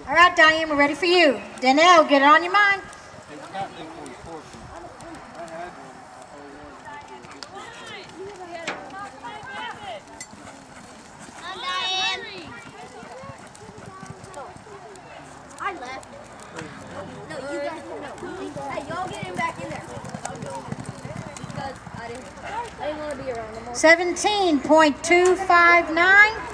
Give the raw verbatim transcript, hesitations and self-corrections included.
All right, Diane, we're ready for you. Danelle, get it on your mind. I left. No, you guys no. Hey, y'all get him back in there. Because I didn't, I didn't want to be around him. seventeen point two five nine.